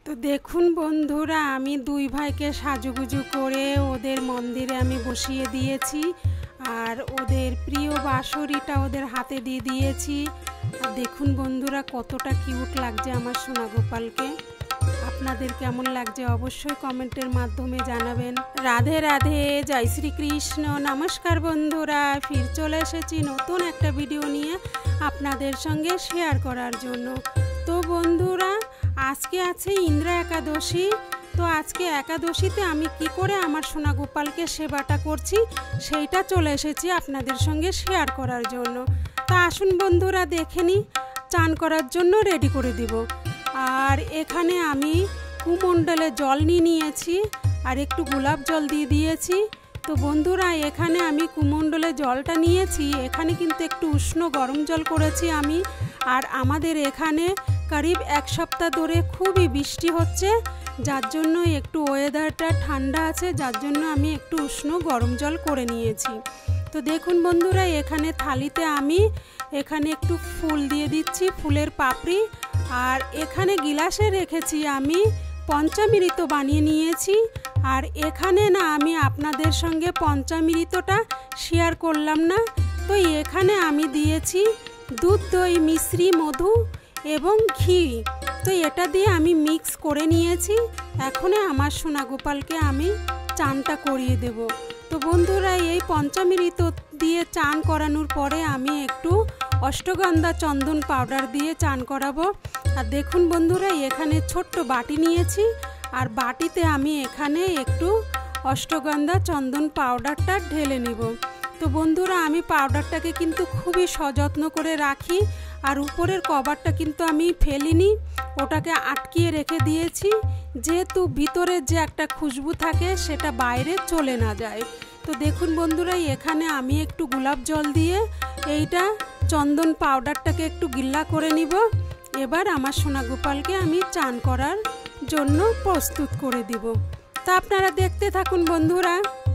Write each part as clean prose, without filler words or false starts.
তো দেখুন বন্ধুরা, আমি দুই ভাইকে সাজুগুজু করে ওদের মন্দিরে আমি বসিয়ে দিয়েছি আর ওদের প্রিয় বাঁশরিটা ওদের হাতে দিয়ে দিয়েছি। আর দেখুন বন্ধুরা, কতটা কিউট লাগছে আমার সোনা গোপালকে। আপনাদের কেমন লাগছে অবশ্যই কমেন্টের মাধ্যমে জানাবেন। রাধে রাধে, জয় শ্রীকৃষ্ণ। নমস্কার বন্ধুরা, ফির চলে এসেছি নতুন একটা ভিডিও নিয়ে আপনাদের সঙ্গে শেয়ার করার জন্য। তো বন্ধুরা, আজকে আছে ইন্দ্রা একাদশী। তো আজকে একাদশীতে আমি কি করে আমার সোনা গোপালকে সেবাটা করছি সেইটা চলে এসেছি আপনাদের সঙ্গে শেয়ার করার জন্য। তা আসুন বন্ধুরা, দেখে নিই। চান করার জন্য রেডি করে দিব। আর এখানে আমি কুমণ্ডলে জল নিয়ে নিয়েছি আর একটু গোলাপ জল দিয়ে দিয়েছি। তো বন্ধুরা, এখানে আমি কুমণ্ডলে জলটা নিয়েছি, এখানে কিন্তু একটু উষ্ণ গরম জল করেছি আমি। আর আমাদের এখানে করিব এক সপ্তাহ ধরে খুবই বৃষ্টি হচ্ছে, যার জন্য একটু ওয়েদারটা ঠান্ডা আছে, যার জন্য আমি একটু উষ্ণ গরম জল করে নিয়েছি। তো দেখুন বন্ধুরা, এখানে থালিতে আমি এখানে একটু ফুল দিয়ে দিচ্ছি, ফুলের পাপড়ি। আর এখানে গিলাসে রেখেছি আমি পঞ্চামৃত বানিয়ে নিয়েছি। আর এখানে না আমি আপনাদের সঙ্গে পঞ্চামৃতটা শেয়ার করলাম না। তো এখানে আমি দিয়েছি দুধ, দই, মিশ্রি, মধু এবং ঘি। তো এটা দিয়ে আমি মিক্স করে নিয়েছি। এখন আমার সোনা গোপালকে আমি চানটা করিয়ে দেব। তো বন্ধুরা, এই পঞ্চামৃত দিয়ে চান করানোর পরে আমি একটু অষ্টগন্ধা চন্দন পাউডার দিয়ে চান করাবো। আর দেখুন বন্ধুরা, এখানে ছোট্ট বাটি নিয়েছি আর বাটিতে আমি এখানে একটু অষ্টগন্ধা চন্দন পাউডারটা ঢেলে নেব। তো বন্ধুরা, আমি পাউডারটাকে কিন্তু খুবই সযত্ন করে রাখি। আর উপরের কভারটা কিন্তু আমি ফেলিনি, ওটাকে আটকিয়ে রেখে দিয়েছি, যেহেতু ভিতরে যে একটা খুশবু থাকে সেটা বাইরে চলে না যায়। তো দেখুন বন্ধুরা, এখানে আমি একটু গোলাপ জল দিয়ে এইটা চন্দন পাউডারটাকে একটু গিল্লা করে নিব। এবার আমার সোনা গোপালকে আমি চান করার জন্য প্রস্তুত করে দিব। তা আপনারা দেখতে থাকুন বন্ধুরা।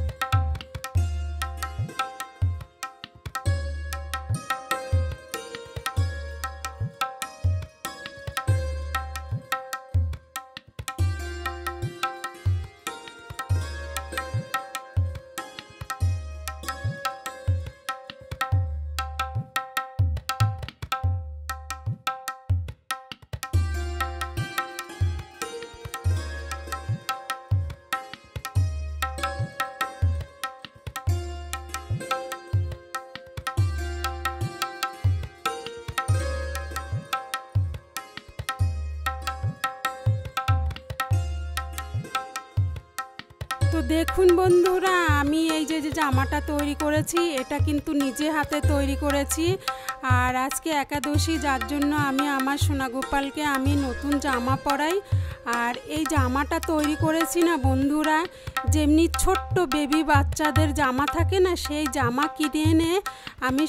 তো দেখুন বন্ধুরা, আমি এই যে জামাটা তৈরি করেছি এটা কিন্তু নিজে হাতে তৈরি করেছি। আর আজকে একাদশী, যার জন্য আমি আমার সোনা গোপালকে আমি নতুন জামা পরাই। আর এই জামাটা তৈরি করেছি না বন্ধুরা, যেমনি ছোট্ট বেবি বাচ্চাদের জামা থাকে না, সেই জামা কিনে এনে আমি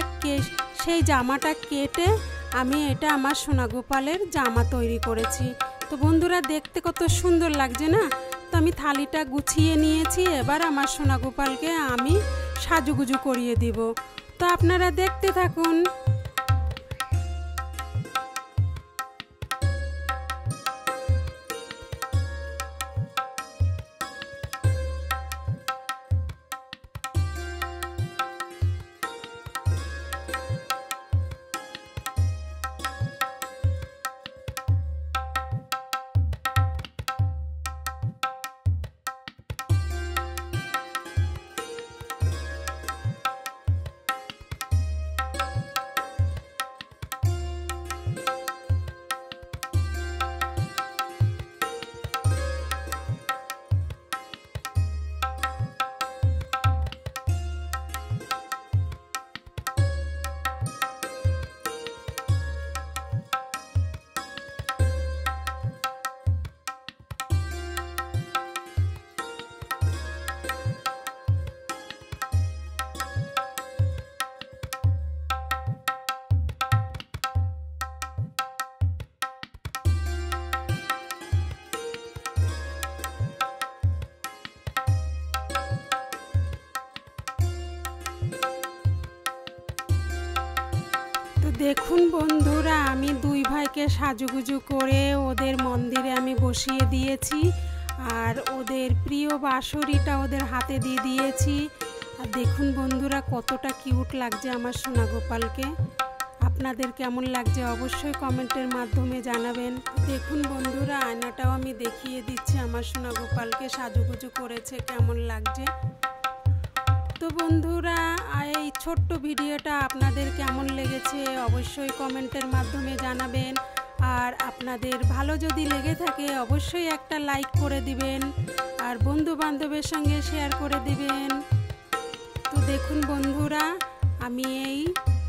সেই জামাটা কেটে আমি এটা আমার সোনা গোপালের জামা তৈরি করেছি। তো বন্ধুরা, দেখতে কত সুন্দর লাগছে না। তো আমি থালিটা গুছিয়ে নিয়েছি, এবার আমার সোনা গোপালকে আমি সাজুগুজু করিয়ে দিব। তো আপনারা দেখতে থাকুন। দেখুন বন্ধুরা, আমি দুই ভাইকে সাজুগুজু করে ওদের মন্দিরে আমি বসিয়ে দিয়েছি আর ওদের প্রিয় বাঁশরিটা ওদের হাতে দিয়ে দিয়েছি। আর দেখুন বন্ধুরা কতটা কিউট লাগছে আমার সোনা গোপালকে। আপনাদের কেমন লাগছে অবশ্যই কমেন্টের মাধ্যমে জানাবেন। দেখুন বন্ধুরা আয়নাটাও আমি দেখিয়ে দিচ্ছি আমার সোনা গোপালকে সাজুগুজু করেছে কেমন লাগছে। তো বন্ধুরা এই ছোট্ট ভিডিওটা আপনাদের কেমন লেগেছে অবশ্যই কমেন্টের মাধ্যমে জানাবেন। আর আপনাদের ভালো যদি লেগে থাকে অবশ্যই একটা লাইক করে দিবেন আর বন্ধু বান্ধবের সঙ্গে শেয়ার করে দিবেন। তো দেখুন বন্ধুরা আমি এই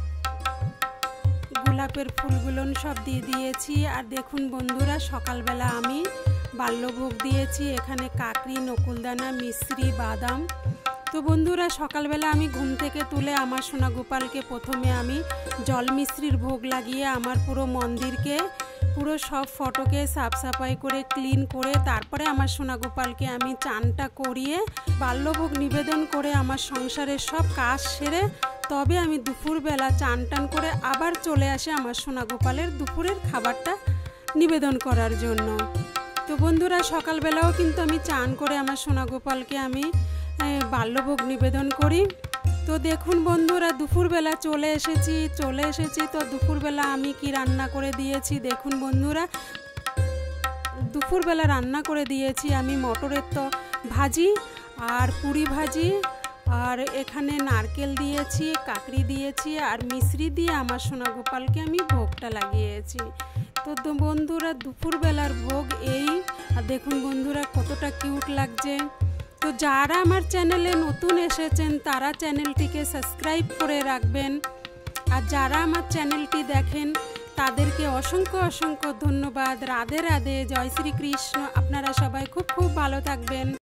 গোলাপের ফুলগুলো সব দিয়ে দিয়েছি। আর দেখুন বন্ধুরা সকালবেলা আমি বাল্যভোগ দিয়েছি, এখানে কাকড়ি, নকুলদানা, মিশ্রি, বাদাম। তো বন্ধুরা সকালবেলা আমি ঘুম থেকে তুলে আমার সোনা গোপালকে প্রথমে আমি জল মিশ্রির ভোগ লাগিয়ে আমার পুরো মন্দিরকে পুরো সব ফটোকে সাফ সাফাই করে ক্লিন করে তারপরে আমার সোনা গোপালকে আমি চানটা করিয়ে বাল্যভোগ নিবেদন করে আমার সংসারের সব কাজ সেরে তবে আমি দুপুরবেলা চান টান করে আবার চলে আসে আমার সোনা গোপালের দুপুরের খাবারটা নিবেদন করার জন্য। তো বন্ধুরা সকালবেলাও কিন্তু আমি চান করে আমার সোনা গোপালকে আমি বাল্যভোগ নিবেদন করি। তো দেখুন বন্ধুরা দুপুরবেলা চলে এসেছি। তো দুপুরবেলা আমি কি রান্না করে দিয়েছি দেখুন বন্ধুরা। দুপুরবেলা রান্না করে দিয়েছি আমি মটরের তো ভাজি আর পুরি ভাজি, আর এখানে নারকেল দিয়েছি, কাকড়ি দিয়েছি আর মিশ্রি দিয়ে আমার সোনা গোপালকে আমি ভোগটা লাগিয়েছি। তো বন্ধুরা দুপুরবেলার ভোগ এই। আর দেখুন বন্ধুরা কতটা কিউট লাগছে। তো যারা আমার চ্যানেলে নতুন এসেছেন তারা চ্যানেলটিকে সাবস্ক্রাইব করে রাখবেন আর যারা আমার চ্যানেলটি দেখেন তাদেরকে অসংখ্য অসংখ্য ধন্যবাদ। রাধে রাধে, জয় শ্রীকৃষ্ণ। আপনারা সবাই খুব খুব ভালো থাকবেন।